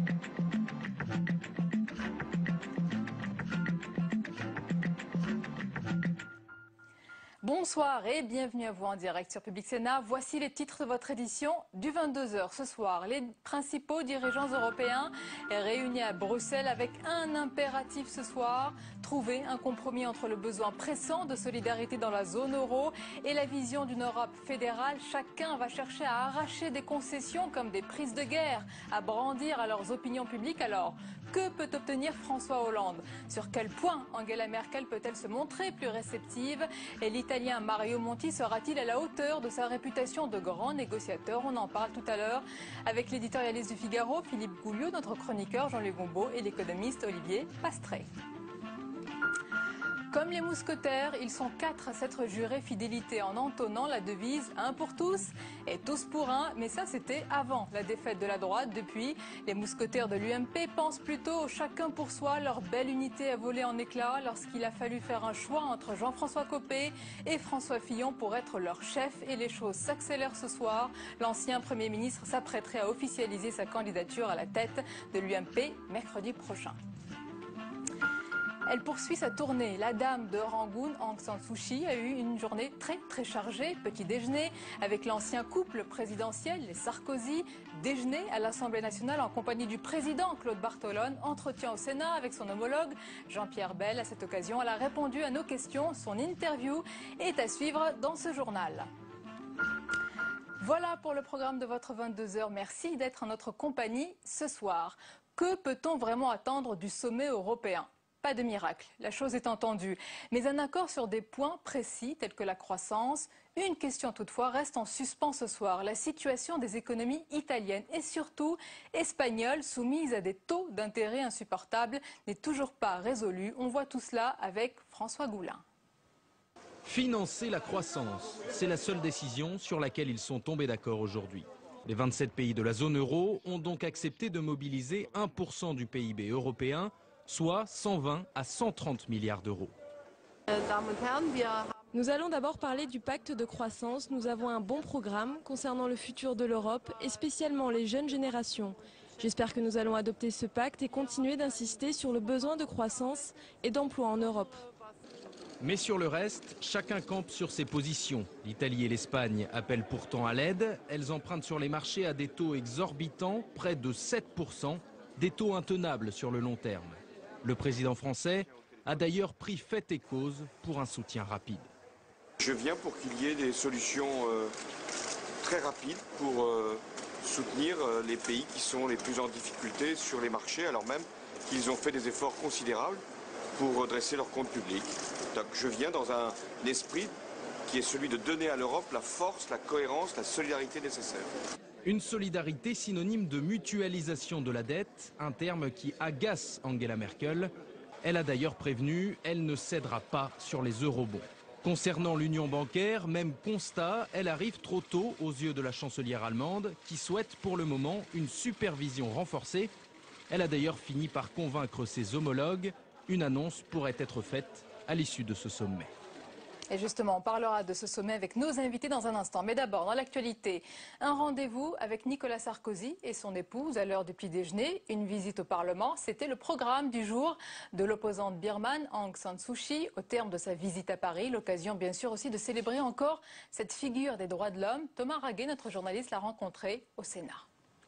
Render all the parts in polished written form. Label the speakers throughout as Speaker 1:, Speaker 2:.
Speaker 1: Bonsoir et bienvenue à vous en direct sur Public Sénat. Voici les titres de votre édition du 22h ce soir. Les principaux dirigeants européens réunis à Bruxelles avec un impératif ce soir. Trouver un compromis entre le besoin pressant de solidarité dans la zone euro et la vision d'une Europe fédérale. Chacun va chercher à arracher des concessions comme des prises de guerre, à brandir à leurs opinions publiques. Alors, que peut obtenir François Hollande? Sur quel point Angela Merkel peut-elle se montrer plus réceptive? Et l'Italien Mario Monti sera-t-il à la hauteur de sa réputation de grand négociateur? On en parle tout à l'heure avec l'éditorialiste du Figaro, Philippe Gouliot, notre chroniqueur Jean-Luc Gombault et l'économiste Olivier Pastré. Comme les mousquetaires, ils sont 4 à s'être jurés fidélité en entonnant la devise « un pour tous et tous pour un ». Mais ça, c'était avant la défaite de la droite. Depuis, les mousquetaires de l'UMP pensent plutôt au chacun pour soi. Leur belle unité a volé en éclats lorsqu'il a fallu faire un choix entre Jean-François Copé et François Fillon pour être leur chef. Et les choses s'accélèrent ce soir. L'ancien Premier ministre s'apprêterait à officialiser sa candidature à la tête de l'UMP mercredi prochain. Elle poursuit sa tournée. La dame de Rangoon, Aung San Suu Kyi, a eu une journée très chargée. Petit déjeuner avec l'ancien couple présidentiel, les Sarkozy. Déjeuner à l'Assemblée nationale en compagnie du président Claude Bartolone. Entretien au Sénat avec son homologue Jean-Pierre Bel. À cette occasion, elle a répondu à nos questions. Son interview est à suivre dans ce journal. Voilà pour le programme de votre 22h. Merci d'être en notre compagnie ce soir. Que peut-on vraiment attendre du sommet européen ? Pas de miracle, la chose est entendue, mais un accord sur des points précis tels que la croissance. Une question toutefois reste en suspens ce soir, la situation des économies italiennes et surtout espagnoles soumises à des taux d'intérêt insupportables n'est toujours pas résolue. On voit tout cela avec François Goulin.
Speaker 2: Financer la croissance, c'est la seule décision sur laquelle ils sont tombés d'accord aujourd'hui. Les 27 pays de la zone euro ont donc accepté de mobiliser 1% du PIB européen, soit 120 à 130 milliards d'euros.
Speaker 3: Nous allons d'abord parler du pacte de croissance. Nous avons un bon programme concernant le futur de l'Europe et spécialement les jeunes générations. J'espère que nous allons adopter ce pacte et continuer d'insister sur le besoin de croissance et d'emploi en Europe.
Speaker 2: Mais sur le reste, chacun campe sur ses positions. L'Italie et l'Espagne appellent pourtant à l'aide. Elles empruntent sur les marchés à des taux exorbitants, près de 7%, des taux intenables sur le long terme. Le président français a d'ailleurs pris fait et cause pour un soutien rapide.
Speaker 4: Je viens pour qu'il y ait des solutions très rapides pour soutenir les pays qui sont les plus en difficulté sur les marchés, alors même qu'ils ont fait des efforts considérables pour redresser leurs comptes publics. Donc je viens dans un esprit qui est celui de donner à l'Europe la force, la cohérence, la solidarité nécessaire.
Speaker 2: Une solidarité synonyme de mutualisation de la dette, un terme qui agace Angela Merkel. Elle a d'ailleurs prévenu, elle ne cédera pas sur les eurobonds. Concernant l'union bancaire, même constat, elle arrive trop tôt aux yeux de la chancelière allemande qui souhaite pour le moment une supervision renforcée. Elle a d'ailleurs fini par convaincre ses homologues. Une annonce pourrait être faite à l'issue de ce sommet.
Speaker 1: Et justement, on parlera de ce sommet avec nos invités dans un instant. Mais d'abord, dans l'actualité, un rendez-vous avec Nicolas Sarkozy et son épouse à l'heure du petit déjeuner. Une visite au Parlement, c'était le programme du jour de l'opposante birmane Aung San Suu Kyi. Au terme de sa visite à Paris, l'occasion bien sûr aussi de célébrer encore cette figure des droits de l'homme. Thomas Raguet, notre journaliste, l'a rencontré au Sénat.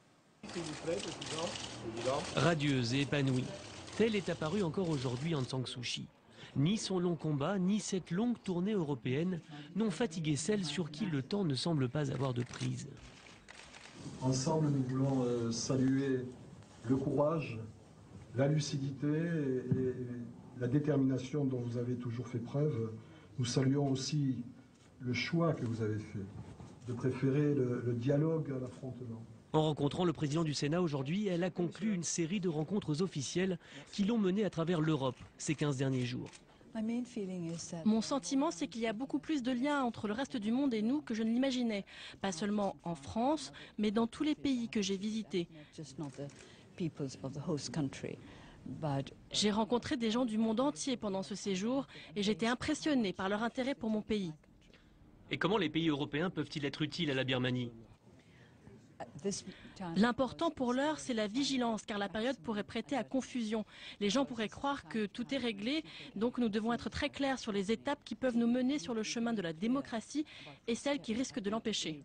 Speaker 5: Radieuse et épanouie, telle est apparue encore aujourd'hui Aung San Suu Kyi. Ni son long combat, ni cette longue tournée européenne n'ont fatigué celles sur qui le temps ne semble pas avoir de prise.
Speaker 6: Ensemble, nous voulons saluer le courage, la lucidité et la détermination dont vous avez toujours fait preuve. Nous saluons aussi le choix que vous avez fait de préférer le dialogue à l'affrontement.
Speaker 5: En rencontrant le président du Sénat aujourd'hui, elle a conclu une série de rencontres officielles qui l'ont menée à travers l'Europe ces 15 derniers jours.
Speaker 3: Mon sentiment, c'est qu'il y a beaucoup plus de liens entre le reste du monde et nous que je ne l'imaginais. Pas seulement en France, mais dans tous les pays que j'ai visités. J'ai rencontré des gens du monde entier pendant ce séjour et j'étais impressionnée par leur intérêt pour mon pays.
Speaker 5: Et comment les pays européens peuvent-ils être utiles à la Birmanie ?
Speaker 7: L'important pour l'heure, c'est la vigilance, car la période pourrait prêter à confusion. Les gens pourraient croire que tout est réglé, donc nous devons être très clairs sur les étapes qui peuvent nous mener sur le chemin de la démocratie et celles qui risquent de l'empêcher.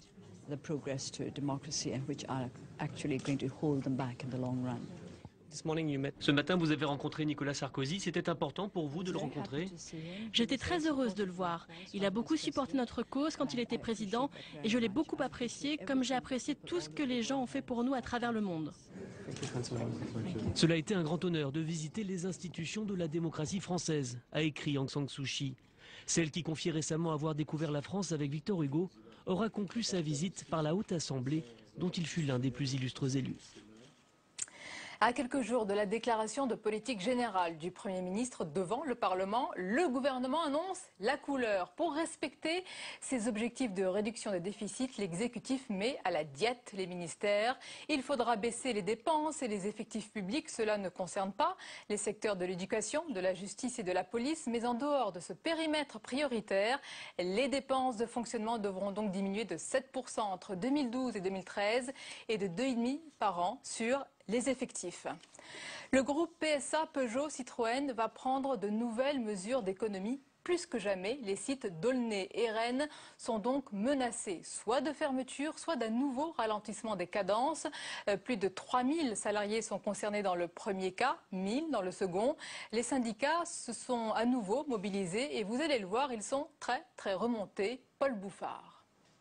Speaker 5: Ce matin, vous avez rencontré Nicolas Sarkozy. C'était important pour vous de le rencontrer?
Speaker 7: J'étais très heureuse de le voir. Il a beaucoup supporté notre cause quand il était président et je l'ai beaucoup apprécié, comme j'ai apprécié tout ce que les gens ont fait pour nous à travers le monde.
Speaker 5: Cela a été un grand honneur de visiter les institutions de la démocratie française, a écrit Aung San Suu Kyi. Celle qui confiait récemment avoir découvert la France avec Victor Hugo aura conclu sa visite par la Haute Assemblée, dont il fut l'un des plus illustres élus.
Speaker 1: À quelques jours de la déclaration de politique générale du Premier ministre devant le Parlement, le gouvernement annonce la couleur. Pour respecter ses objectifs de réduction des déficits, l'exécutif met à la diète les ministères. Il faudra baisser les dépenses et les effectifs publics. Cela ne concerne pas les secteurs de l'éducation, de la justice et de la police, mais en dehors de ce périmètre prioritaire, les dépenses de fonctionnement devront donc diminuer de 7% entre 2012 et 2013 et de 2,5% par an sur les effectifs. Le groupe PSA Peugeot Citroën va prendre de nouvelles mesures d'économie. Plus que jamais, les sites d'Aulnay et Rennes sont donc menacés, soit de fermeture, soit d'un nouveau ralentissement des cadences. Plus de 3000 salariés sont concernés dans le premier cas, 1000 dans le second. Les syndicats se sont à nouveau mobilisés et vous allez le voir, ils sont très remontés. Paul Bouffard.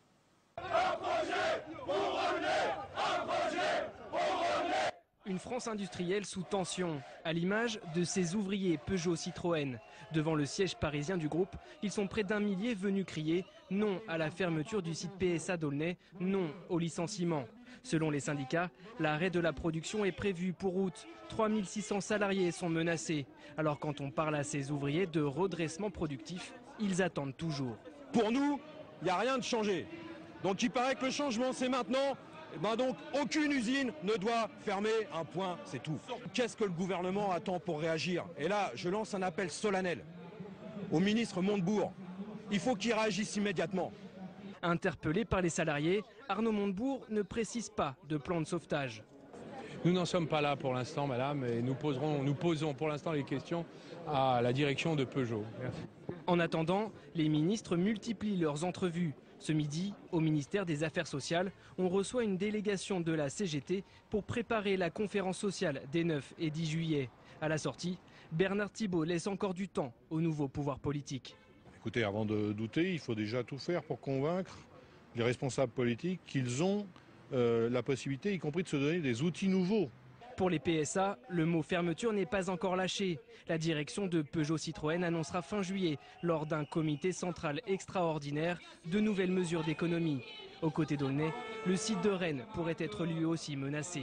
Speaker 8: Un projet pour Aulnay, un projet pour Aulnay.
Speaker 9: Une France industrielle sous tension, à l'image de ces ouvriers Peugeot Citroën. Devant le siège parisien du groupe, ils sont près d'1 millier venus crier non à la fermeture du site PSA d'Aulnay, non au licenciement. Selon les syndicats, l'arrêt de la production est prévu pour août. 3600 salariés sont menacés. Alors quand on parle à ces ouvriers de redressement productif, ils attendent toujours.
Speaker 10: Pour nous, il n'y a rien de changé. Donc il paraît que le changement c'est maintenant. Donc aucune usine ne doit fermer, un point, c'est tout. Qu'est-ce que le gouvernement attend pour réagir? Et là, je lance un appel solennel au ministre Montebourg. Il faut qu'il réagisse immédiatement.
Speaker 9: Interpellé par les salariés, Arnaud Montebourg ne précise pas de plan de sauvetage.
Speaker 11: Nous n'en sommes pas là pour l'instant, madame, et nous posons pour l'instant les questions à la direction de Peugeot. Merci.
Speaker 9: En attendant, les ministres multiplient leurs entrevues. Ce midi, au ministère des Affaires sociales, on reçoit une délégation de la CGT pour préparer la conférence sociale des 9 et 10 juillet. À la sortie, Bernard Thibault laisse encore du temps au nouveau pouvoir politique.
Speaker 12: Écoutez, avant de douter, il faut déjà tout faire pour convaincre les responsables politiques qu'ils ont la possibilité, y compris de se donner des outils nouveaux.
Speaker 9: Pour les PSA, le mot fermeture n'est pas encore lâché. La direction de Peugeot Citroën annoncera fin juillet, lors d'un comité central extraordinaire, de nouvelles mesures d'économie. Aux côtés d'Aulnay, le site de Rennes pourrait être lui aussi menacé.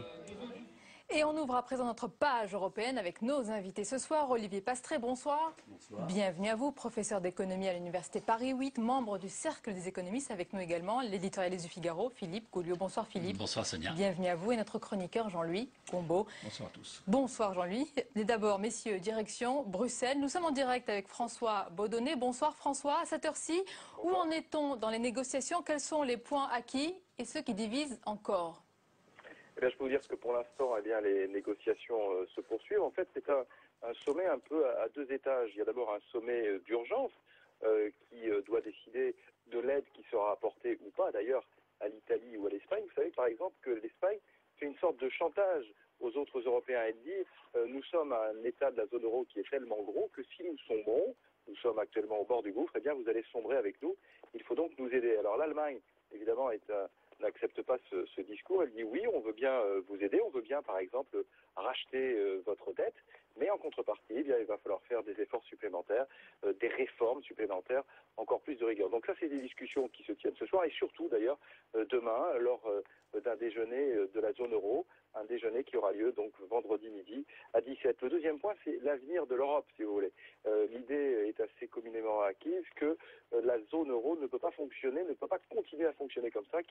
Speaker 1: Et on ouvre à présent notre page européenne avec nos invités ce soir. Olivier Pastré, bonsoir. Bonsoir. Bienvenue à vous, professeur d'économie à l'Université Paris 8, membre du Cercle des économistes. Avec nous également l'éditorialiste du Figaro, Philippe Gauliot. Bonsoir Philippe.
Speaker 13: Bonsoir Sonia.
Speaker 1: Bienvenue à vous et notre chroniqueur Jean-Louis Combeau.
Speaker 13: Bonsoir à tous.
Speaker 1: Bonsoir Jean-Louis. Et d'abord, messieurs, direction Bruxelles. Nous sommes en direct avec François Baudonnet. Bonsoir François. À cette heure-ci, où en est-on dans les négociations? Quels sont les points acquis et ceux qui divisent encore?
Speaker 14: Eh bien, je peux vous dire que pour l'instant, eh bien, les négociations se poursuivent. En fait, c'est un sommet un peu à deux étages. Il y a d'abord un sommet d'urgence qui doit décider de l'aide qui sera apportée ou pas, d'ailleurs, à l'Italie ou à l'Espagne. Vous savez, par exemple, que l'Espagne fait une sorte de chantage aux autres Européens. Elle dit nous sommes un État de la zone euro qui est tellement gros que si nous sombrons, nous sommes actuellement au bord du gouffre, eh bien, vous allez sombrer avec nous. Il faut donc nous aider. Alors l'Allemagne, évidemment, n'accepte pas ce discours. Elle dit oui, on veut bien vous aider, on veut bien par exemple racheter votre dette, mais en contrepartie, eh bien, il va falloir faire des efforts supplémentaires, des réformes supplémentaires, encore plus de rigueur. Donc ça, c'est des discussions qui se tiennent ce soir et surtout d'ailleurs demain lors d'un déjeuner de la zone euro, un déjeuner qui aura lieu donc vendredi midi à 17. Le deuxième point, c'est l'avenir de l'Europe, si vous voulez. L'idée est assez communément acquise que la zone euro ne peut pas fonctionner, ne peut pas continuer à fonctionner comme ça, qu'il faut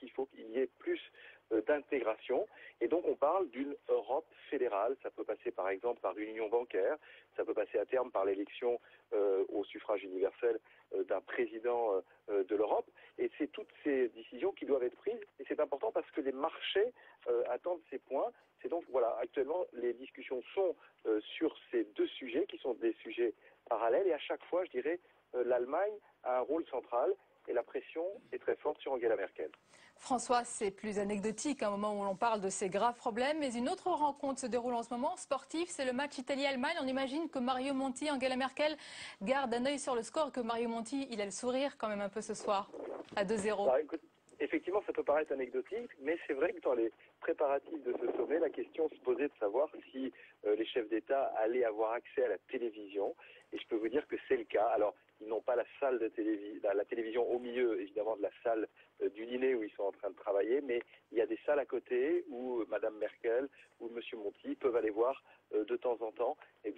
Speaker 14: qu'il y ait plus d'intégration. Et donc on parle d'une Europe fédérale. Ça peut passer par exemple par une union bancaire, ça peut passer à terme par l'élection au suffrage universel d'un président de l'Europe. Et c'est toutes ces décisions qui doivent être prises. Et c'est important parce que les marchés attendent ces points. C'est donc, voilà, actuellement, les discussions sont sur ces deux sujets qui sont des sujets parallèles. Et à chaque fois, je dirais, l'Allemagne a un rôle central et la pression est très forte sur Angela Merkel.
Speaker 1: François, c'est plus anecdotique, un moment où l'on parle de ces graves problèmes, mais une autre rencontre se déroule en ce moment, sportive, c'est le match Italie-Allemagne. On imagine que Mario Monti, Angela Merkel gardent un œil sur le score et que Mario Monti, il a le sourire quand même un peu ce soir, à 2-0.
Speaker 14: Bah, écoute, effectivement, ça peut paraître anecdotique, mais c'est vrai que dans les préparatifs de ce sommet, la question se posait de savoir si les chefs d'État allaient avoir accès à la télévision. Et je peux vous dire que c'est le cas. Alors, ils n'ont pas la salle de la télévision au milieu, évidemment, de la salle du dîner où ils sont en train de travailler, mais il y a des salles à côté où Madame Merkel ou Monsieur Monti peuvent aller voir de temps en temps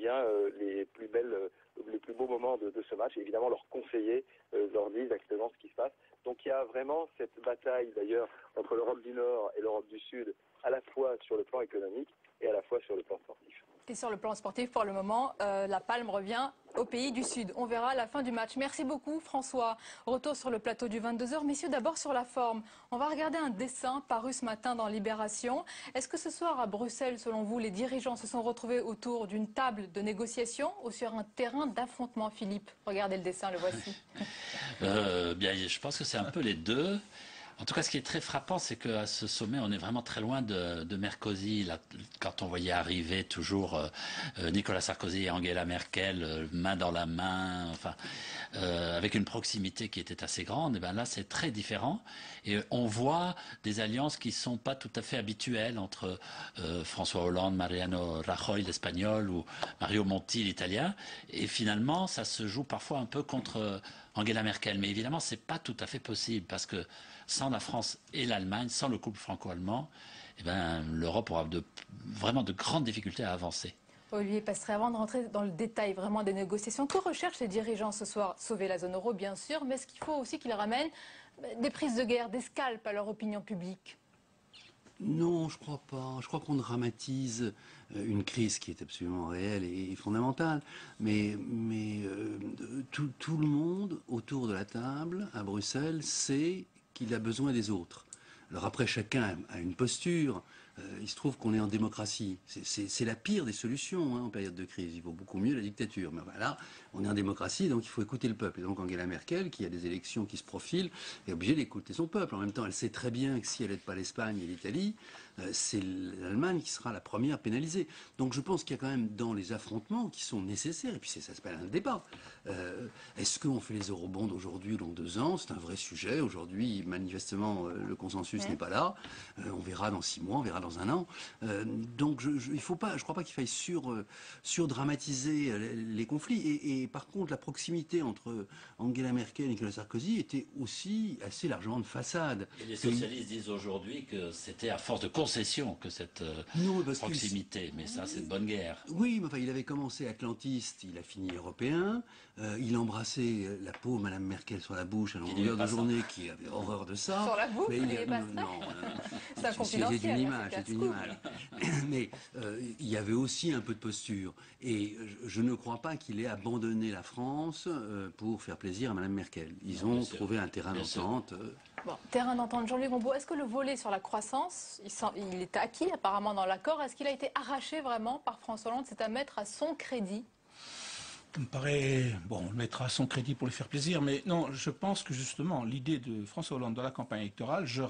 Speaker 14: les plus beaux moments de ce match. Et évidemment, leurs conseillers leur disent exactement ce qui se passe. Donc il y a vraiment cette bataille d'ailleurs entre l'Europe du Nord et l'Europe du Sud, à la fois sur le plan économique et à la fois sur le plan sportif.
Speaker 1: Et sur le plan sportif, pour le moment, la palme revient au pays du Sud. On verra à la fin du match. Merci beaucoup François. Retour sur le plateau du 22h. Messieurs, d'abord sur la forme. On va regarder un dessin paru ce matin dans Libération. Est-ce que ce soir à Bruxelles, selon vous, les dirigeants se sont retrouvés autour d'une table de négociation ou sur un terrain d'affrontement, Philippe? Regardez le dessin, le voici.
Speaker 13: Bien, je pense que c'est un peu les deux. En tout cas, ce qui est très frappant, c'est qu'à ce sommet, on est vraiment très loin de Merkozy. Là, quand on voyait arriver toujours Nicolas Sarkozy et Angela Merkel, main dans la main, enfin, avec une proximité qui était assez grande, et ben là, c'est très différent. Et on voit des alliances qui sont pas tout à fait habituelles entre François Hollande, Mariano Rajoy, l'espagnol, ou Mario Monti, l'italien. Et finalement, ça se joue parfois un peu contre Angela Merkel. Mais évidemment, c'est pas tout à fait possible parce que sans la France et l'Allemagne, sans le couple franco-allemand, eh ben, l'Europe aura vraiment de grandes difficultés à avancer.
Speaker 1: Olivier Passeray, avant de rentrer dans le détail vraiment des négociations, que recherchent les dirigeants ce soir? Sauver la zone euro, bien sûr, mais est-ce qu'il faut aussi qu'ils ramènent des prises de guerre, des scalps à leur opinion publique?
Speaker 15: Non, je crois pas. Je crois qu'on dramatise une crise qui est absolument réelle et fondamentale. Mais tout le monde autour de la table à Bruxelles sait qu'il a besoin des autres. Alors après, chacun a une posture. Il se trouve qu'on est en démocratie. C'est la pire des solutions en période de crise. Il vaut beaucoup mieux la dictature. Mais voilà, on est en démocratie, donc il faut écouter le peuple. Et donc Angela Merkel, qui a des élections qui se profilent, est obligée d'écouter son peuple. En même temps, elle sait très bien que si elle n'aide pas l'Espagne et l'Italie, c'est l'Allemagne qui sera la première pénalisée. Donc je pense qu'il y a quand même dans les affrontements qui sont nécessaires, et puis ça s'appelle un débat. Est-ce qu'on fait les eurobonds aujourd'hui ou dans 2 ans? C'est un vrai sujet. Aujourd'hui, manifestement, le consensus n'est pas là. On verra dans 6 mois, on verra dans 1 an. Donc il faut pas, je crois pas qu'il faille surdramatiser les conflits. Et par contre, la proximité entre Angela Merkel et Nicolas Sarkozy était aussi assez largement de façade.
Speaker 13: Et les socialistes disent aujourd'hui que c'était à force de concession que cette proximité. Mais ça, c'est de bonne guerre.
Speaker 15: Oui, mais enfin, il avait commencé atlantiste, il a fini européen. Il embrassait la peau, Madame Merkel, sur la bouche à longueur de journée, qui avait horreur de ça.
Speaker 1: Sur la bouche,
Speaker 15: mais
Speaker 1: c'est un confidentiel.
Speaker 15: C'est une image, c'est une image. Mais il y avait aussi un peu de posture. Et je ne crois pas qu'il ait abandonné la France pour faire plaisir à Madame Merkel. Ils ont trouvé un terrain d'entente.
Speaker 1: Bon, terrain d'entente. Jean-Louis Gombault, est-ce que le volet sur la croissance, il est acquis apparemment dans l'accord? Est-ce qu'il a été arraché vraiment par François Hollande? C'est à mettre à son crédit?
Speaker 16: Ça me paraît, bon, le mettre à son crédit pour lui faire plaisir, mais non, je pense que justement, l'idée de François Hollande dans la campagne électorale, je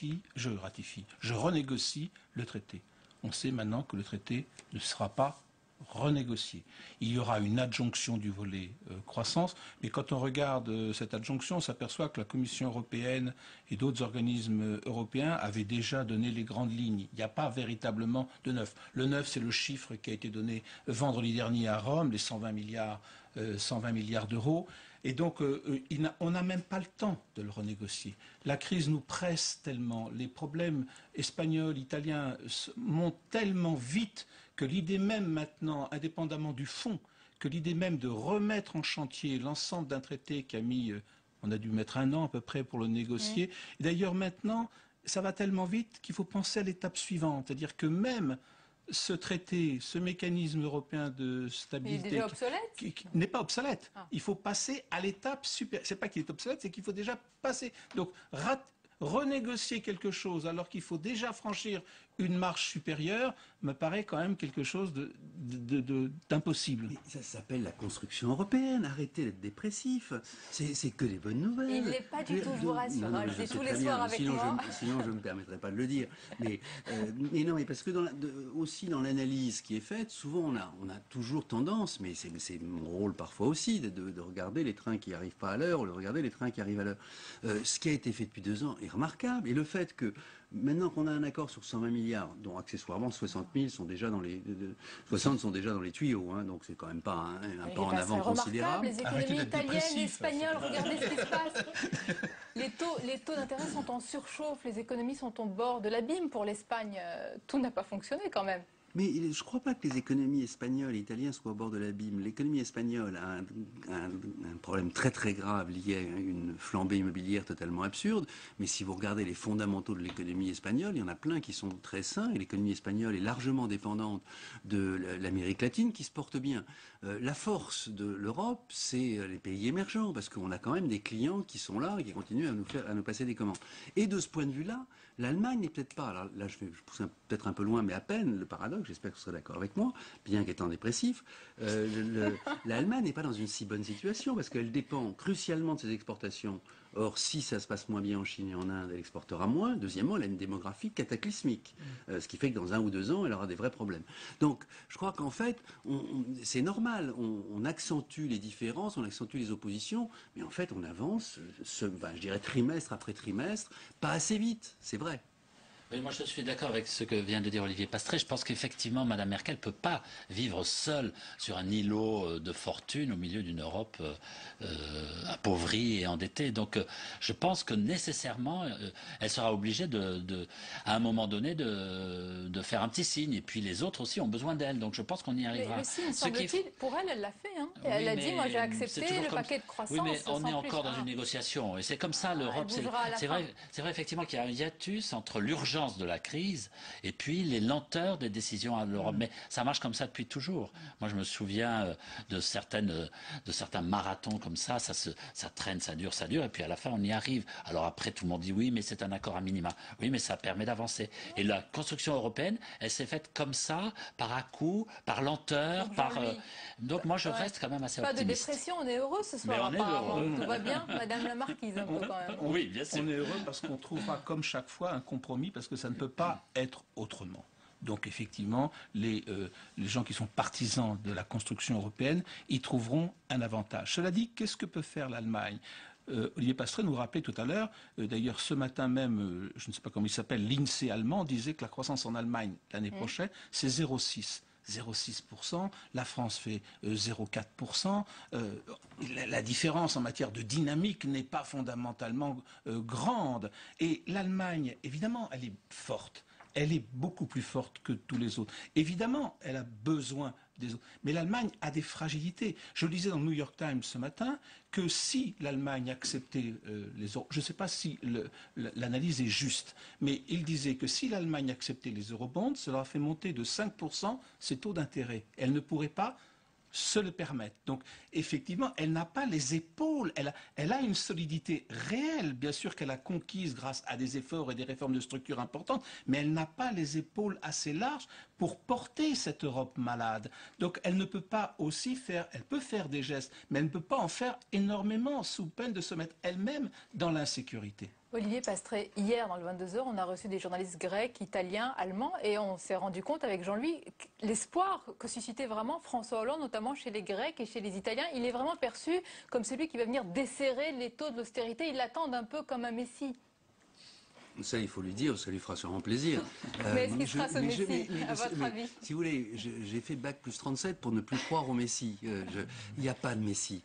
Speaker 16: renégocie le traité. On sait maintenant que le traité ne sera pas renégocié. Il y aura une adjonction du volet croissance, mais quand on regarde cette adjonction, on s'aperçoit que la Commission européenne et d'autres organismes européens avaient déjà donné les grandes lignes. Il n'y a pas véritablement de neuf. Le neuf, c'est le chiffre qui a été donné vendredi dernier à Rome, les 120 milliards d'euros. Et donc, on n'a même pas le temps de le renégocier. La crise nous presse tellement, les problèmes espagnols, italiens montent tellement vite que l'idée même maintenant, indépendamment du fond, que l'idée même de remettre en chantier l'ensemble d'un traité qui a mis, on a dû mettre 1 an à peu près pour le négocier. Et d'ailleurs maintenant, ça va tellement vite qu'il faut penser à l'étape suivante. C'est-à-dire que même ce traité, ce mécanisme européen de stabilité...
Speaker 1: Il est déjà obsolète ?
Speaker 16: N'est pas obsolète. Il faut passer à l'étape supérieure. C'est pas qu'il est obsolète, c'est qu'il faut déjà passer. Donc, renégocier quelque chose alors qu'il faut déjà franchir une marche supérieure me paraît quand même quelque chose d'impossible.
Speaker 15: Ça s'appelle la construction européenne. Arrêtez d'être dépressif. C'est que des bonnes nouvelles.
Speaker 1: Il n'est pas du tout, je vous rassure.
Speaker 15: Non,
Speaker 1: je dis tous les soirs avec moi.
Speaker 15: Sinon, je ne me permettrais pas de le dire. Mais non, mais parce que aussi dans l'analyse qui est faite, souvent on a toujours tendance, mais c'est mon rôle parfois aussi, de regarder les trains qui n'arrivent pas à l'heure ou de regarder les trains qui arrivent à l'heure. Ce qui a été fait depuis 2 ans est remarquable. Et le fait que maintenant qu'on a un accord sur 120 milliards, dont accessoirement 60 000 sont déjà dans les 60 sont déjà dans les tuyaux, hein, donc c'est quand même pas un pas en avant considérable.
Speaker 1: Les économies italiennes, espagnoles, regardez ce qui se passe. Les taux d'intérêt sont en surchauffe, les économies sont au bord de l'abîme pour l'Espagne. Tout n'a pas fonctionné quand même.
Speaker 15: Mais je ne crois pas que les économies espagnoles et italiennes soient au bord de l'abîme. L'économie espagnole a un problème très très grave lié à une flambée immobilière totalement absurde. Mais si vous regardez les fondamentaux de l'économie espagnole, il y en a plein qui sont très sains. Et l'économie espagnole est largement dépendante de l'Amérique latine qui se porte bien. La force de l'Europe, c'est les pays émergents, parce qu'on a quand même des clients qui sont là et qui continuent à nous passer des commandes. Et de ce point de vue-là, l'Allemagne n'est peut-être pas, alors là je pousse peut-être un peu loin, mais à peine, le paradoxe, j'espère que vous serez d'accord avec moi, bien qu'étant dépressif, l'Allemagne n'est pas dans une si bonne situation, parce qu'elle dépend crucialement de ses exportations. Or, si ça se passe moins bien en Chine et en Inde, elle exportera moins. Deuxièmement, elle a une démographie cataclysmique, ce qui fait que dans 1 ou 2 ans, elle aura des vrais problèmes. Donc, je crois qu'en fait, c'est normal, on accentue les différences, on accentue les oppositions, mais en fait, on avance, je dirais trimestre après trimestre, pas assez vite, c'est vrai.
Speaker 13: Oui, moi je suis d'accord avec ce que vient de dire Olivier Pastré. Je pense qu'effectivement, Mme Merkel ne peut pas vivre seule sur un îlot de fortune au milieu d'une Europe appauvrie et endettée. Donc je pense que nécessairement, elle sera obligée à un moment donné de faire un petit signe. Et puis les autres aussi ont besoin d'elle. Donc je pense qu'on y arrivera.
Speaker 1: Mais le signe, semble-t-il, pour elle, elle l'a fait. Hein. Et elle a dit, moi j'ai accepté le paquet de croissance.
Speaker 13: Oui, mais on est encore dans une négociation. Et c'est comme ça, l'Europe. C'est vrai effectivement qu'il y a un hiatus entre l'urgence de la crise et puis les lenteurs des décisions à l'Europe. Mais ça marche comme ça depuis toujours. Moi, je me souviens de certains marathons comme ça traîne, ça dure, et puis à la fin, on y arrive. Alors après, tout le monde dit oui, mais c'est un accord à minima. Oui, mais ça permet d'avancer. Et la construction européenne, elle s'est faite comme ça, par à-coups, par lenteur, donc moi, je reste quand même assez optimiste.
Speaker 1: Pas de dépression, on est heureux ce soir.
Speaker 13: Mais on est heureux.
Speaker 1: Tout va bien, Madame la Marquise, un peu quand même.
Speaker 13: Oui, bien sûr.
Speaker 16: On est heureux parce qu'on trouvera, comme chaque fois, un compromis, parce que ça ne peut pas être autrement. Donc effectivement, les gens qui sont partisans de la construction européenne y trouveront un avantage. Cela dit, qu'est-ce que peut faire l'Allemagne ? Olivier Pastré nous rappelait tout à l'heure, d'ailleurs ce matin même, je ne sais pas comment il s'appelle, l'INSEE allemand disait que la croissance en Allemagne l'année prochaine, c'est 0,6%. 0,6%, la France fait 0,4%. La différence en matière de dynamique n'est pas fondamentalement grande. Et l'Allemagne, évidemment, elle est forte. Elle est beaucoup plus forte que tous les autres. Évidemment, elle a besoin des autres. Mais l'Allemagne a des fragilités. Je lisais dans le New York Times ce matin que si l'Allemagne acceptait les euros, je ne sais pas si l'analyse est juste, mais il disait que si l'Allemagne acceptait les eurobonds, cela a fait monter de 5% ses taux d'intérêt. Elle ne pourrait pas se le permettre. Donc, effectivement, elle n'a pas les épaules. Elle a une solidité réelle, bien sûr qu'elle a conquise grâce à des efforts et des réformes de structure importantes, mais elle n'a pas les épaules assez larges pour porter cette Europe malade. Donc, elle ne peut pas aussi faire, elle peut faire des gestes, mais elle ne peut pas en faire énormément sous peine de se mettre elle-même dans l'insécurité.
Speaker 1: Olivier Pastré, hier dans le 22h, on a reçu des journalistes grecs, italiens, allemands, et on s'est rendu compte avec Jean-Louis l'espoir que suscitait vraiment François Hollande, notamment chez les Grecs et chez les Italiens. Il est vraiment perçu comme celui qui va venir desserrer les taux de l'austérité. Ils l'attendent un peu comme un messie.
Speaker 15: Ça, il faut lui dire, ça lui fera sûrement plaisir.
Speaker 1: Mais est-ce qu'il sera ce Messie, à votre avis ?
Speaker 15: Si vous voulez, j'ai fait bac plus 37 pour ne plus croire au Messie. Il n'y a pas de Messie.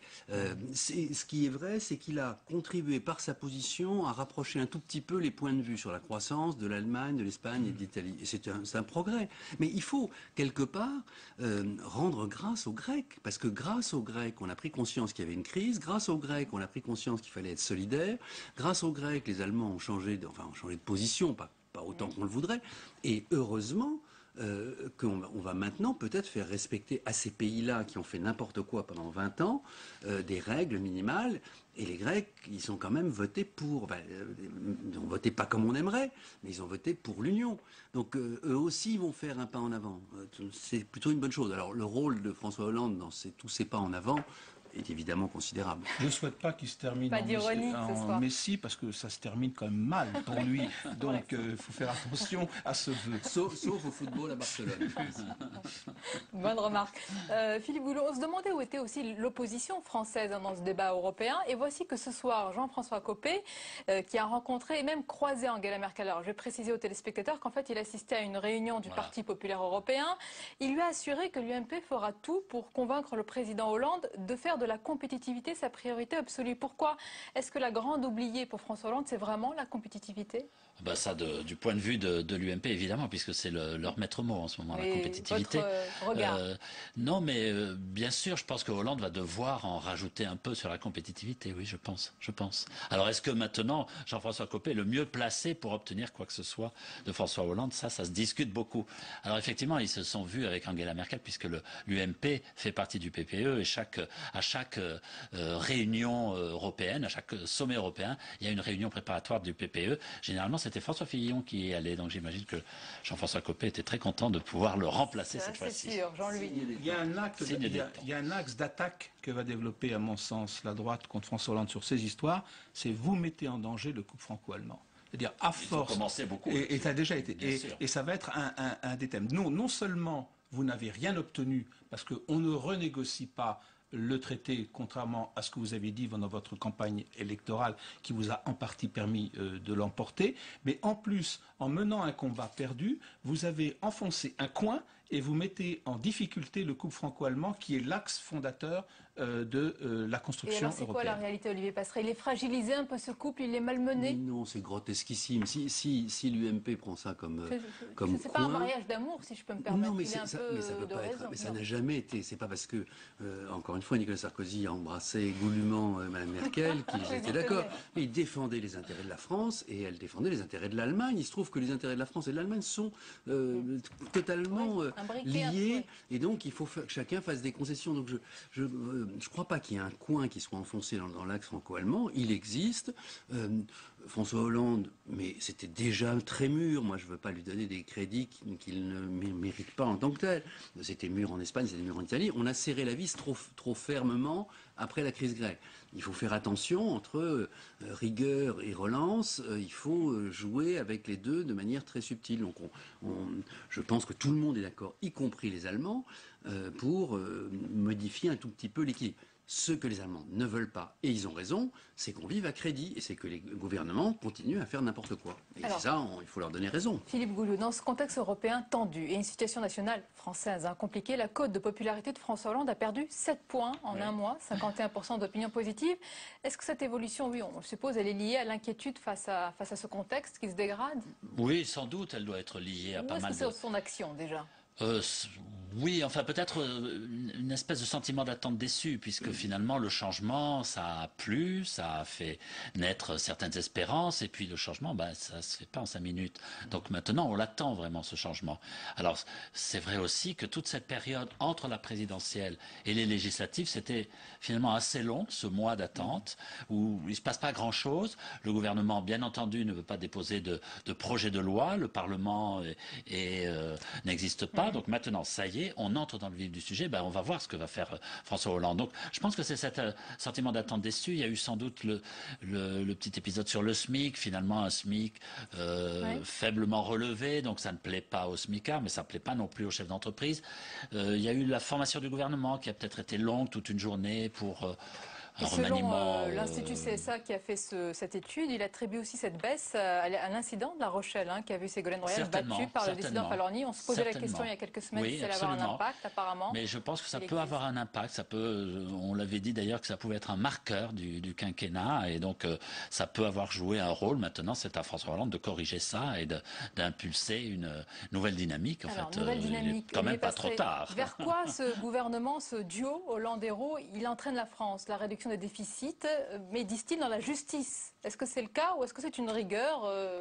Speaker 15: Ce qui est vrai, c'est qu'il a contribué par sa position à rapprocher un tout petit peu les points de vue sur la croissance de l'Allemagne, de l'Espagne et de l'Italie. Et c'est un progrès. Mais il faut, quelque part, rendre grâce aux Grecs. Parce que grâce aux Grecs, on a pris conscience qu'il y avait une crise. Grâce aux Grecs, on a pris conscience qu'il fallait être solidaire. Grâce aux Grecs, les Allemands ont changé changé de position, pas autant qu'on le voudrait. Et heureusement qu'on va maintenant peut-être faire respecter à ces pays-là qui ont fait n'importe quoi pendant 20 ans des règles minimales. Et les Grecs, ils ont quand même voté pour... ils n'ont voté pas comme on aimerait, mais ils ont voté pour l'Union. Donc eux aussi vont faire un pas en avant. C'est plutôt une bonne chose. Alors le rôle de François Hollande dans tous ces pas en avant est évidemment considérable.
Speaker 16: Je ne souhaite pas qu'il se termine
Speaker 1: en
Speaker 16: Messi, parce que ça se termine quand même mal pour lui. Donc il faut faire attention à ce vœu.
Speaker 15: Sauf au football à Barcelone.
Speaker 1: Bonne remarque. Philippe Goulot, on se demandait où était aussi l'opposition française dans ce débat européen. Et voici que ce soir, Jean-François Copé, qui a rencontré et même croisé Angela Merkel. Alors je vais préciser aux téléspectateurs qu'en fait il assistait à une réunion du Parti populaire européen. Il lui a assuré que l'UMP fera tout pour convaincre le président Hollande de faire de la compétitivité sa priorité absolue. Pourquoi est-ce que la grande oubliée pour François Hollande, c'est vraiment la compétitivité?
Speaker 13: Ça, du point de vue de l'UMP, évidemment, puisque c'est leur maître mot en ce moment, la compétitivité.
Speaker 1: Votre regard
Speaker 13: non, mais bien sûr, je pense que Hollande va devoir en rajouter un peu sur la compétitivité, oui, je pense. Alors, est-ce que maintenant, Jean-François Copé est le mieux placé pour obtenir quoi que ce soit de François Hollande? Ça se discute beaucoup. Alors, effectivement, ils se sont vus avec Angela Merkel, puisque l'UMP fait partie du PPE, et à chaque réunion européenne, à chaque sommet européen, il y a une réunion préparatoire du PPE. Généralement, c'était François Fillon qui y est allé, donc j'imagine que Jean-François Copé était très content de pouvoir le remplacer cette fois-ci.
Speaker 1: C'est sûr, Jean-Louis.
Speaker 16: Il y a un axe d'attaque que va développer, à mon sens, la droite contre François Hollande sur ces histoires, c'est vous mettez en danger le couple franco-allemand. C'est-à-dire, à force...
Speaker 13: Beaucoup,
Speaker 16: et ça a déjà été. Et ça va être un des thèmes. Non seulement vous n'avez rien obtenu, parce qu'on ne renégocie pas le traité, contrairement à ce que vous avez dit dans votre campagne électorale, qui vous a en partie permis de l'emporter, mais en plus, en menant un combat perdu, vous avez enfoncé un coin et vous mettez en difficulté le couple franco-allemand, qui est l'axe fondateur de la construction européenne.
Speaker 1: Et alors, c'est quoi la réalité, Olivier Passeray? Il est fragilisé un peu ce couple, il est malmené?
Speaker 15: Non, c'est grotesquissime. Si l'UMP prend ça comme
Speaker 1: c'est pas un mariage d'amour, si je peux me permettre.
Speaker 15: Non, mais ça peut pas être. Mais ça n'a jamais été. C'est pas parce que, encore une fois, Nicolas Sarkozy a embrassé goulûment Mme Merkel qu'ils étaient d'accord. Il défendait les intérêts de la France et elle défendait les intérêts de l'Allemagne. Il se trouve que les intérêts de la France et de l'Allemagne sont totalement liés, et donc il faut que chacun fasse des concessions. Donc je ne crois pas qu'il y ait un coin qui soit enfoncé dans l'axe franco-allemand. Il existe. François Hollande, mais c'était déjà très mûr. Moi, je ne veux pas lui donner des crédits qu'il ne mérite pas en tant que tel. C'était mûr en Espagne, c'était mûr en Italie. On a serré la vis trop fermement après la crise grecque. Il faut faire attention entre rigueur et relance. Il faut jouer avec les deux de manière très subtile. Donc je pense que tout le monde est d'accord, y compris les Allemands, pour modifier un tout petit peu l'équilibre. Ce que les Allemands ne veulent pas, et ils ont raison, c'est qu'on vive à crédit, et c'est que les gouvernements continuent à faire n'importe quoi. Et alors, ça, il faut leur donner raison.
Speaker 1: Philippe Goulot, dans ce contexte européen tendu et une situation nationale française compliquée, la cote de popularité de François Hollande a perdu 7 points en un mois, 51% d'opinion positive. Est-ce que cette évolution, oui, on le suppose, elle est liée à l'inquiétude face à ce contexte qui se dégrade?
Speaker 13: Oui, sans doute, elle doit être liée à pas mal de...
Speaker 1: Est-ce que c'est son action, déjà?
Speaker 13: Oui, enfin peut-être une espèce de sentiment d'attente déçue, puisque finalement le changement, ça a plu, ça a fait naître certaines espérances, et puis le changement, ça se fait pas en 5 minutes. Donc maintenant, on l'attend vraiment, ce changement. Alors c'est vrai aussi que toute cette période entre la présidentielle et les législatives, c'était finalement assez long, ce mois d'attente, où il se passe pas grand-chose. Le gouvernement, bien entendu, ne veut pas déposer de projet de loi, le Parlement n'existe pas. Donc maintenant, ça y est, on entre dans le vif du sujet, on va voir ce que va faire François Hollande. Donc je pense que c'est cet sentiment d'attente déçu. Il y a eu sans doute le petit épisode sur le SMIC, finalement un SMIC faiblement relevé, donc ça ne plaît pas aux SMICards, mais ça ne plaît pas non plus aux chefs d'entreprise. Il y a eu la formation du gouvernement qui a peut-être été longue, toute une journée pour...
Speaker 1: Et selon l'Institut CSA qui a fait cette étude, il attribue aussi cette baisse à l'incident de La Rochelle, qui a vu Ségolène Royal battue par le dissident Falorni. On se posait la question il y a quelques semaines si ça allait avoir un impact, apparemment.
Speaker 13: Mais je pense que ça peut avoir un impact. On l'avait dit d'ailleurs que ça pouvait être un marqueur du quinquennat, et donc ça peut avoir joué un rôle. Maintenant, c'est à François Hollande de corriger ça et d'impulser une nouvelle dynamique.
Speaker 1: Nouvelle dynamique.
Speaker 13: Quand même pas trop tard.
Speaker 1: Vers quoi ce gouvernement, ce duo Hollande-Hérault, il entraîne la France? La réduction des déficits, mais disent-ils dans la justice. Est-ce que c'est le cas ou est-ce que c'est une rigueur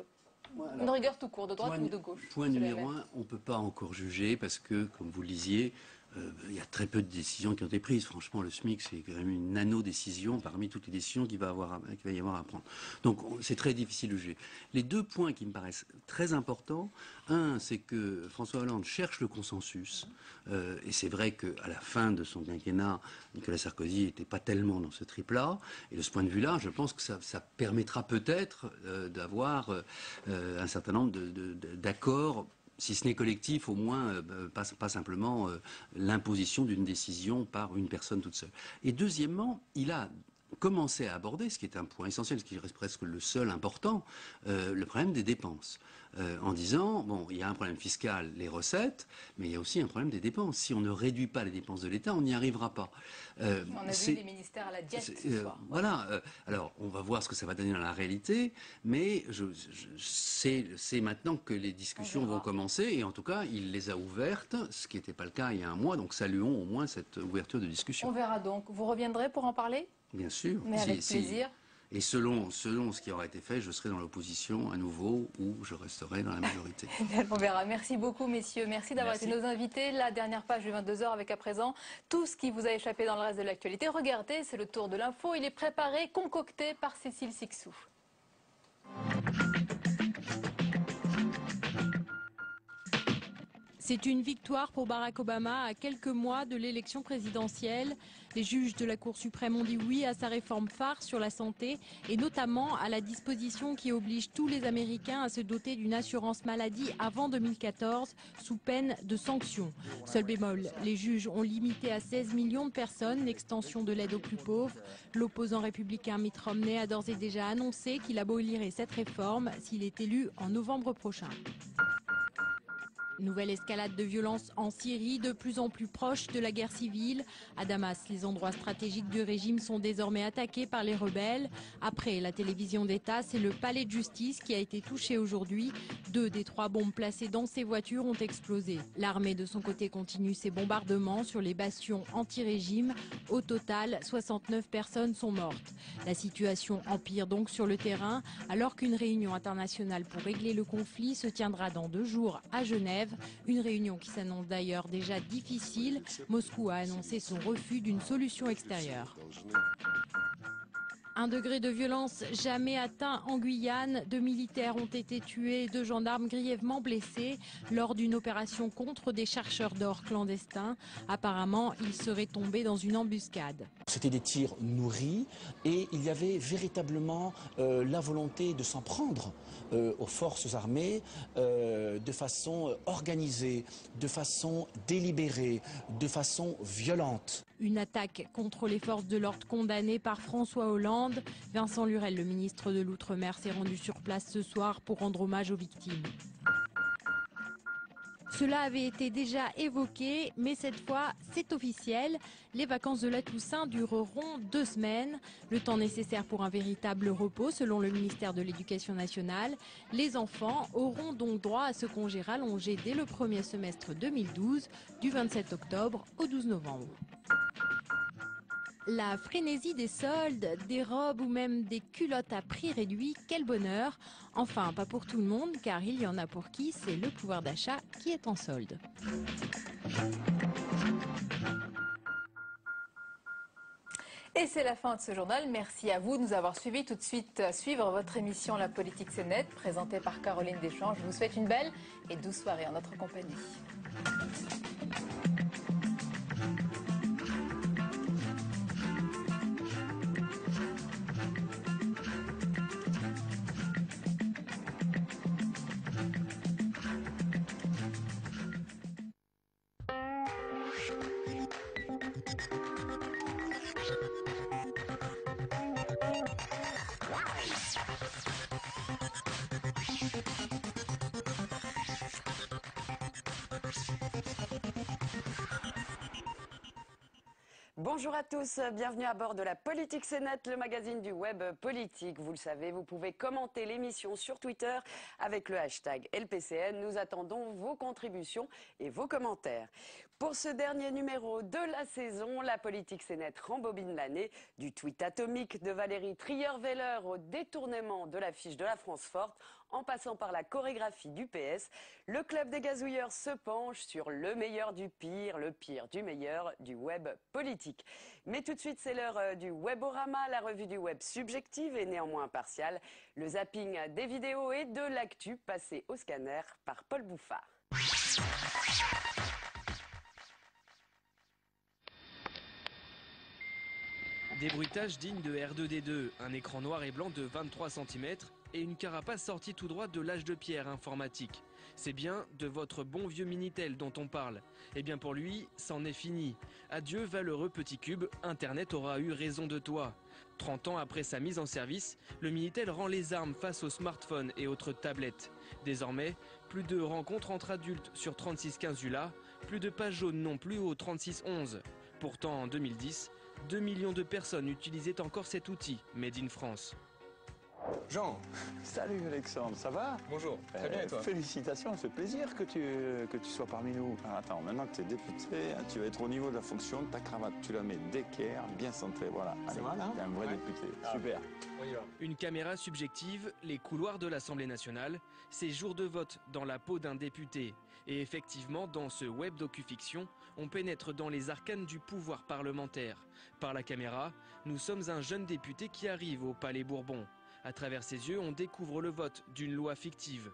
Speaker 15: Voilà.
Speaker 1: Une rigueur tout court, de droite ou de gauche?
Speaker 15: Point numéro 1, on ne peut pas encore juger parce que, comme vous le disiez, il y a très peu de décisions qui ont été prises. Franchement, le SMIC, c'est quand même une nano-décision parmi toutes les décisions qu'il va y avoir à prendre. Donc, c'est très difficile de juger. Les deux points qui me paraissent très importants, un, c'est que François Hollande cherche le consensus. Et c'est vrai qu'à la fin de son quinquennat, Nicolas Sarkozy n'était pas tellement dans ce trip-là. Et de ce point de vue-là, je pense que ça permettra peut-être d'avoir un certain nombre d'accords, si ce n'est collectif, au moins pas simplement l'imposition d'une décision par une personne toute seule. Et deuxièmement, il a commencé à aborder, ce qui est un point essentiel, ce qui reste presque le seul important, le problème des dépenses. En disant, bon, il y a un problème fiscal, les recettes, mais il y a aussi un problème des dépenses. Si on ne réduit pas les dépenses de l'État, on n'y arrivera pas.
Speaker 1: On a vu les ministères à la diète ce soir.
Speaker 15: Voilà. Alors, on va voir ce que ça va donner dans la réalité, mais c'est maintenant que les discussions vont commencer, et en tout cas, il les a ouvertes, ce qui n'était pas le cas il y a un mois, donc saluons au moins cette ouverture de discussion.
Speaker 1: On verra donc. Vous reviendrez pour en parler?
Speaker 15: Bien sûr.
Speaker 1: Mais avec plaisir.
Speaker 15: Et selon ce qui aura été fait, je serai dans l'opposition à nouveau ou je resterai dans la majorité.
Speaker 1: On verra. Merci beaucoup, messieurs. Merci d'avoir été nos invités. La dernière page du 22h avec à présent tout ce qui vous a échappé dans le reste de l'actualité. Regardez, c'est le tour de l'info. Il est préparé, concocté par Cécile Sixou.
Speaker 3: C'est une victoire pour Barack Obama à quelques mois de l'élection présidentielle. Les juges de la Cour suprême ont dit oui à sa réforme phare sur la santé et notamment à la disposition qui oblige tous les Américains à se doter d'une assurance maladie avant 2014 sous peine de sanctions. Seul bémol, les juges ont limité à 16 millions de personnes l'extension de l'aide aux plus pauvres. L'opposant républicain Mitt Romney a d'ores et déjà annoncé qu'il abolirait cette réforme s'il est élu en novembre prochain. Nouvelle escalade de violence en Syrie, de plus en plus proche de la guerre civile. À Damas, les endroits stratégiques du régime sont désormais attaqués par les rebelles. Après la télévision d'État, c'est le palais de justice qui a été touché aujourd'hui. 2 des 3 bombes placées dans ces voitures ont explosé. L'armée de son côté continue ses bombardements sur les bastions anti-régime. Au total, 69 personnes sont mortes. La situation empire donc sur le terrain, alors qu'une réunion internationale pour régler le conflit se tiendra dans 2 jours à Genève. Une réunion qui s'annonce d'ailleurs déjà difficile. Moscou a annoncé son refus d'une solution extérieure. Un degré de violence jamais atteint en Guyane. 2 militaires ont été tués, 2 gendarmes grièvement blessés lors d'une opération contre des chercheurs d'or clandestins. Apparemment, ils seraient tombés dans une embuscade.
Speaker 17: C'était des tirs nourris et il y avait véritablement la volonté de s'en prendre aux forces armées de façon organisée, de façon délibérée, de façon violente.
Speaker 3: Une attaque contre les forces de l'ordre condamnée par François Hollande. Vincent Lurel, le ministre de l'Outre-mer, s'est rendu sur place ce soir pour rendre hommage aux victimes. Cela avait été déjà évoqué, mais cette fois, c'est officiel. Les vacances de la Toussaint dureront 2 semaines. Le temps nécessaire pour un véritable repos, selon le ministère de l'Éducation nationale. Les enfants auront donc droit à ce congé rallongé dès le premier semestre 2012, du 27 octobre au 12 novembre. La frénésie des soldes, des robes ou même des culottes à prix réduit, quel bonheur! Enfin, pas pour tout le monde, car il y en a pour qui c'est le pouvoir d'achat qui est en solde.
Speaker 1: Et c'est la fin de ce journal. Merci à vous de nous avoir suivis. Tout de suite, suivre votre émission La Politique c'est net, présentée par Caroline Deschamps. Je vous souhaite une belle et douce soirée en notre compagnie.
Speaker 18: Bonjour à tous, bienvenue à bord de La Politique c'est net, le magazine du web politique. Vous le savez, vous pouvez commenter l'émission sur Twitter avec le hashtag LPCN. Nous attendons vos contributions et vos commentaires. Pour ce dernier numéro de la saison, La Politique c'est net rembobine l'année du tweet atomique de Valérie Trierweiler au détournement de l'affiche de la France forte en passant par la chorégraphie du PS. Le club des gazouilleurs se penche sur le meilleur du pire, le pire du meilleur du web politique. Mais tout de suite, c'est l'heure du Weborama, la revue du web subjective et néanmoins impartiale. Le zapping des vidéos et de l'actu passé au scanner par Paul Bouffard.
Speaker 9: Des bruitages dignes de R2D2, un écran noir et blanc de 23 cm et une carapace sortie tout droit de l'âge de pierre informatique. C'est bien de votre bon vieux Minitel dont on parle. Eh bien pour lui, c'en est fini. Adieu valeureux petit cube, Internet aura eu raison de toi. 30 ans après sa mise en service, le Minitel rend les armes face aux smartphones et autres tablettes. Désormais, plus de rencontres entre adultes sur 3615 ULA, plus de pages jaunes non plus au 3611. Pourtant en 2010, 2 millions de personnes utilisaient encore cet outil, made in France.
Speaker 19: Jean, salut Alexandre, ça va?
Speaker 20: Bonjour, très bien et toi?
Speaker 19: Félicitations, ça fait plaisir que tu sois parmi nous. Alors, attends, maintenant que tu es député, tu vas être au niveau de la fonction, ta cravate, tu la mets d'équerre, bien centrée, voilà.
Speaker 20: C'est vrai là?
Speaker 19: Tu es un vrai député, super.
Speaker 9: Une caméra subjective, les couloirs de l'Assemblée nationale, ces jours de vote dans la peau d'un député. Et effectivement, dans ce web docu-fiction, on pénètre dans les arcanes du pouvoir parlementaire. Par la caméra, nous sommes un jeune député qui arrive au Palais Bourbon. À travers ses yeux, on découvre le vote d'une loi fictive.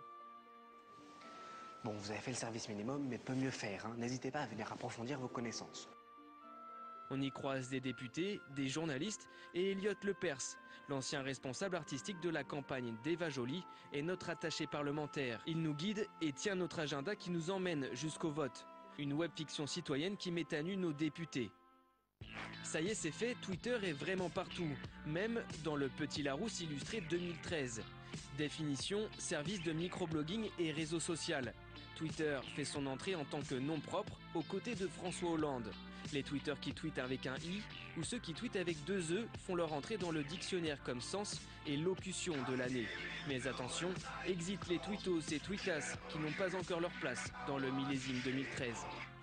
Speaker 21: Bon, vous avez fait le service minimum, mais peut mieux faire. Hein. N'hésitez pas à venir approfondir vos connaissances.
Speaker 9: On y croise des députés, des journalistes et Elliot Lepers, l'ancien responsable artistique de la campagne d'Eva Joly et notre attaché parlementaire. Il nous guide et tient notre agenda qui nous emmène jusqu'au vote. Une web-fiction citoyenne qui met à nu nos députés. Ça y est, c'est fait, Twitter est vraiment partout, même dans le Petit Larousse illustré 2013. Définition, service de microblogging et réseau social. Twitter fait son entrée en tant que nom propre aux côtés de François Hollande. Les tweeters qui tweetent avec un i ou ceux qui tweetent avec 2 e font leur entrée dans le dictionnaire comme sens et locution de l'année. Mais attention, exit les tweetos et tweetas qui n'ont pas encore leur place dans le millésime 2013.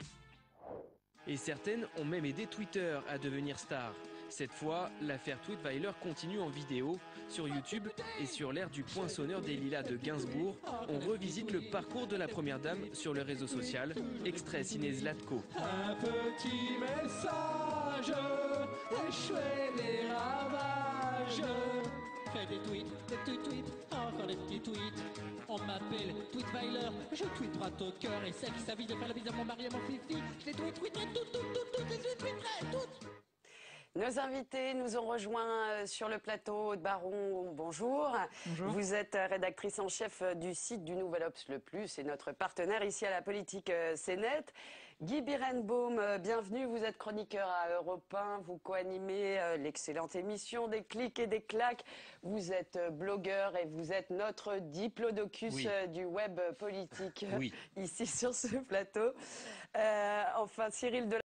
Speaker 9: Et certaines ont même aidé Twitter à devenir star. Cette fois, l'affaire Tweetweiler continue en vidéo sur YouTube et sur l'ère du poinçonneur des lilas de Gainsbourg. On revisite le parcours de la première dame sur le réseau social. Extrait signé Zlatko.
Speaker 8: Un petit message, échouer des ravages. Fais des tweets, encore des petits tweets. On m'appelle Tweetweiler, je tweet droit au cœur. Et celle qui s'avise de faire la bise à mon mari et à mon fifi, je les tweeterai toutes, je les tweeterai toutes.
Speaker 18: Nos invités nous ont rejoints sur le plateau. Aude Baron, bonjour. Bonjour. Vous êtes rédactrice en chef du site du Nouvel Obs Le Plus et notre partenaire ici à la politique CNet. Guy Birenbaum, bienvenue. Vous êtes chroniqueur à Europe 1. Vous co-animez l'excellente émission des clics et des claques. Vous êtes blogueur et vous êtes notre diplodocus du web politique ici sur ce plateau. Enfin, Cyril Delanoë.